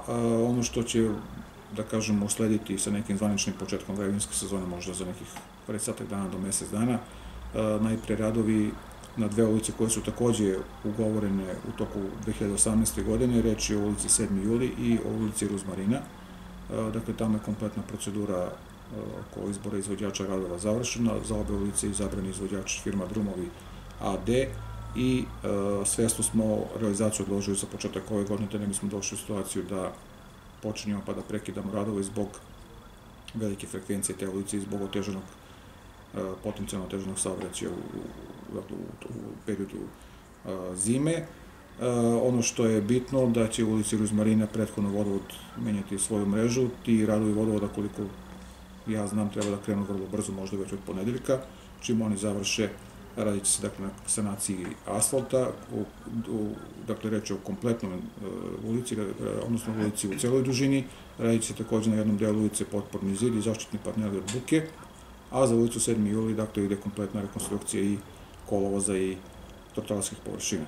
ono što će, da kažemo, uslediti sa nekim zvaničnim početkom građevinske sezone, možda za nekih 20 dana do mesec dana, najpre radovi na dve ulice koje su takođe ugovorene u toku 2018. godine, reč je o ulici 7. juli i o ulici Ruzmarina. Dakle, tamo je kompletna procedura oko izbora izvođača radova završena, za obe ulice izabrani izvođač firma Drumovi AD i svesno smo realizaciju odložili za početak ove godine, te ne bismo došli u situaciju da počinjemo pa da prekidamo radove zbog velike frekvencije te ulice i zbog potencijalno otežanog saobraćaja u periodu zime. Ono što je bitno, da će u ulici Ruzmarina prethodno vodovod menjati svoju mrežu. Ti radovi vodovoda, koliko ja znam, treba da krenu vrlo brzo, možda već od ponedeljka. Čim oni završe, radit će se na sanaciji asfalta, dakle reč je o kompletnoj ulici, odnosno ulici u celoj dužini. Radit će se takođe na jednom delu ulice potporni zid i zaštitni paneli od buke, a za ulicu 7. juli, dakle, ide kompletna rekonstrukcija i kolovoza i trotoarskih površina.